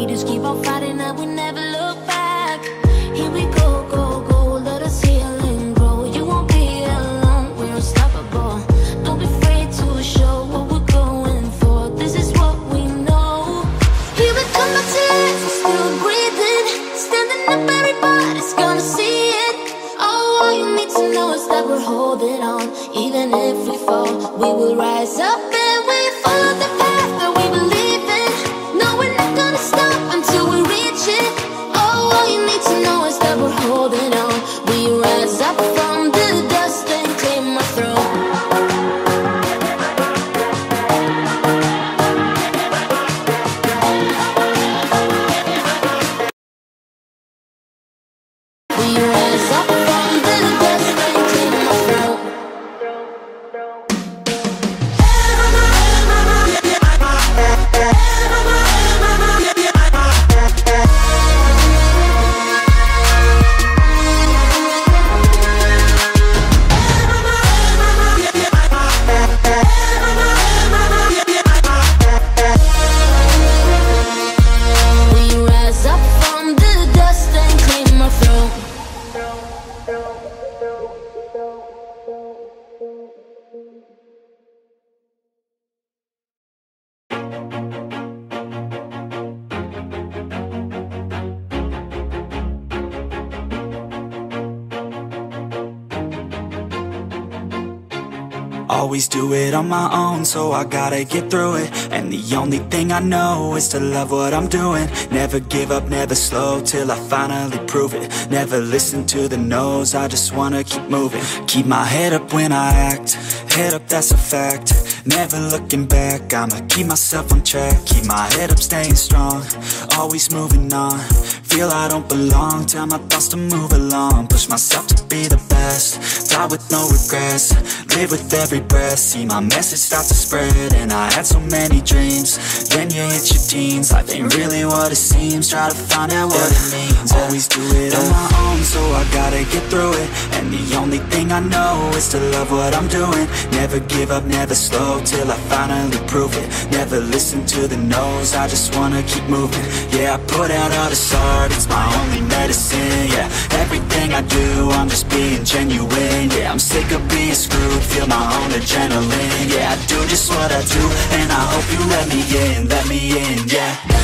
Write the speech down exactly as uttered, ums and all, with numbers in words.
We just keep on fighting and we never look back. Here we go, go, go, let us heal and grow. You won't be alone, we're unstoppable. Don't be afraid to show what we're going for. This is what we know. Here we come back to life, we're still breathing. Standing up, everybody's gonna see it. Oh, all you need to know is that we're holding on. Even if we fall, we will rise up and we follow the path that we believe in. No, we're not gonna stop until we reach it. Oh, all you need to know is that we're holding on. We rise up from the dust and claim our throne. We rise up from the dust and claim our throne. We rise up from the dust and claim our throne. Always do it on my own, so I gotta get through it. And the only thing I know is to love what I'm doing. Never give up, never slow, till I finally prove it. Never listen to the no's, I just wanna keep moving. Keep my head up when I act, head up, that's a fact. Never looking back, I'ma keep myself on track. Keep my head up, staying strong, always moving on. Feel I don't belong, tell my thoughts to move along. Push myself to be the best, die with no regrets. Live with every breath, see my message start to spread. And I had so many dreams, then you hit your teens. Life ain't really what it seems, try to find out what it means. Always do it on my own, so I gotta get through it. And the only thing I know is to love what I'm doing. Never give up, never slow, till I finally prove it. Never listen to the no's, I just wanna keep moving. Yeah, I put out all this art, it's my only medicine. Yeah, everything I do, I'm just being genuine. Yeah, I'm sick of being screwed, feel my own adrenaline. Yeah, I do just what I do, and I hope you let me in, let me in, yeah.